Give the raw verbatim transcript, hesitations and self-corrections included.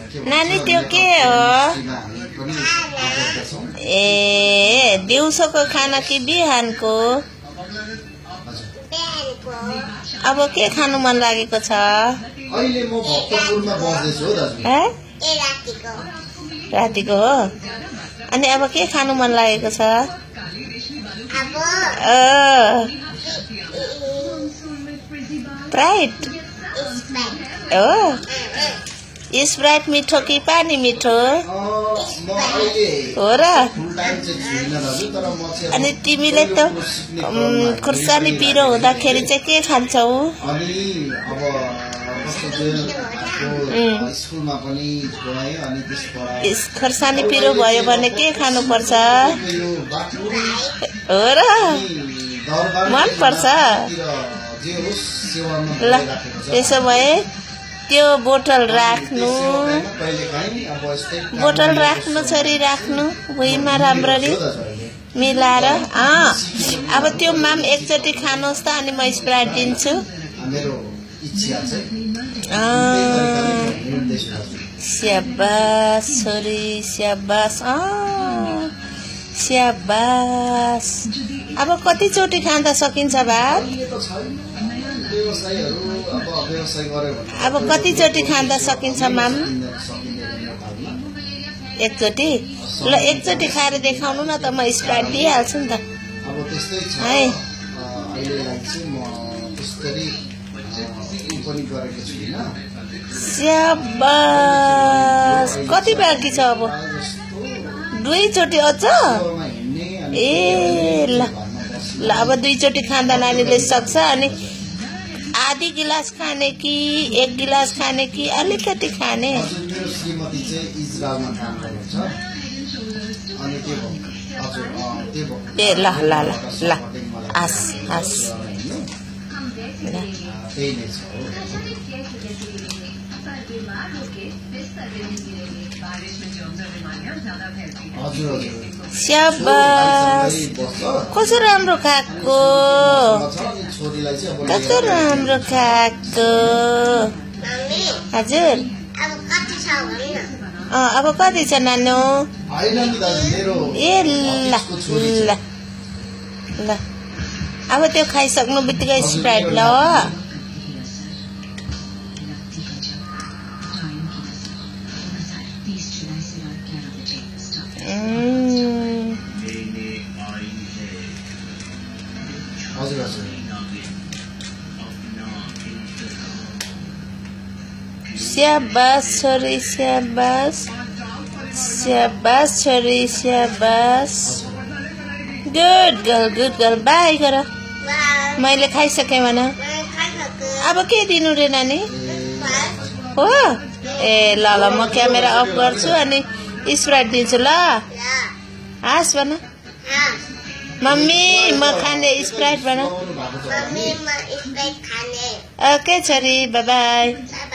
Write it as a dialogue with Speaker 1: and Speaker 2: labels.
Speaker 1: नानी त्यो के हो ए दिउँसोको खाना कि बिहानको अब के खानु मन लागेको छ
Speaker 2: अहिले म भक्तपुरमा बस्दैछु हो दाजु
Speaker 1: ए रातिको रातिको हो अनि अब के खानु मन लागेको छ अब स्प्राइट हो स्प्राइट मिठो कि पानी मिठो हो र अनि तिमीले त खुर्सानी पिरो हुँदाखेरि चाहिँ के खान्छौ खुर्सानी पिरो भयो भने के खानुपर्छ हो र मन पर्छ ल त्यसो भए त्यो बोतल राख्नु बोतल राख्नु छोरी राख्नु भुइँमा राम्ररी मिलाएर अँ अब त्यो माम एकचोटि खानुहोस् त अनि म स्प्राइट दिन्छु स्याबास छोरी स्याबास अँ स्याबास अब कतिचोटि खाँदा सकिन्छ भात अब कतिचोटि खाँदा सकिन्छ माम एकचोटि ल एकचोटि खाएर देखाउनु न त म स्प्राइट दिइहाल्छु नि त है स्याबास कति बाँकी छ अब दुईचोटि अझ ए ल ल अब दुईचोटि खाँदा नानीले सक्छ अनि आधी गिलास खाने कि एक गिलास खाने कि अलिकति खाने ए ल ल ल ल आस आस स्याबास कस्तो राम्रो खाएको कस्तो राम्रो खाएको हजुर अँ अब कति छ नानु ए ल ल ल अब त्यो खाइसक्नु बित्तिकै स्प्राइट ल स्याबास छोरी स्याबास स्याबास छोरी स्याबास गुड गर्ल गुड गर्ल बाई गर मैले खाइसकेँ भन अब के दिनु रे नानी हो ए ल ल म क्यामेरा अफ गर्छु अनि स्प्राइट दिन्छु ल हाँस भन मम्मी म खाने स्प्राइट भन ओके छोरी बाई बाई